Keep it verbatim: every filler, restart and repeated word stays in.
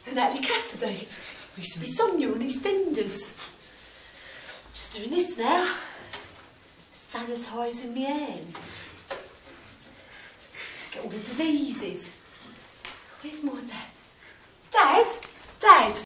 Natalie Cassidy. We used to be Sonia on EastEnders. Just doing this now. Sanitising my hands. Get all the diseases. Where's my dad? Dad? Dad?